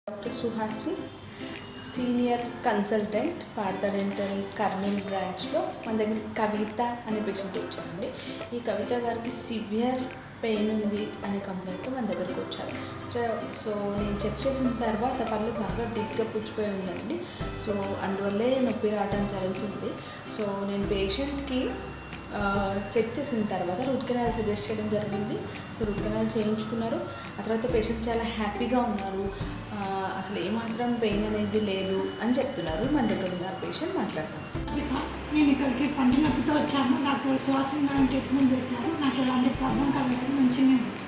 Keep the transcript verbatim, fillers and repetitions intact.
Doctor Suhasni senior consultant Partha dental Kurnool బ్రాంచ్లో మన దగ్గర కవిత అనే పేషెంట్ వచ్చారండి. ఈ కవిత గారికి సివియర్ పెయిన్ ఉంది అనే కంప్లైంట్తో మన దగ్గరకు వచ్చారు. సో సో నేను చెక్ చేసిన తర్వాత పళ్ళు బాగా డీప్గా పుచ్చిపోయి ఉందండి. సో అందువల్లే నొప్పి రావడం జరుగుతుంది. సో నేను పేషెంట్కి చెక్ చేసిన తర్వాత రూట్ కెనాల్ సజెస్ట్ చేయడం జరిగింది. సో రూట్ కెనాల్ చేయించుకున్నారు. ఆ తర్వాత పేషెంట్ చాలా హ్యాపీగా ఉన్నారు. అసలు ఏమాత్రం పెయిన్ అనేది లేదు అని చెప్తున్నారు. మన దగ్గర ఉన్న పేషెంట్ మాట్లాడతాం. నేను ఇక్కడికి పంటి నొప్పితో వచ్చాను. డాక్టర్ సుహాసిని గారు ట్రీట్మెంట్ చేశారు. నాకు ఎలాంటి ప్రాబ్లం కలగలేదు, మంచిగా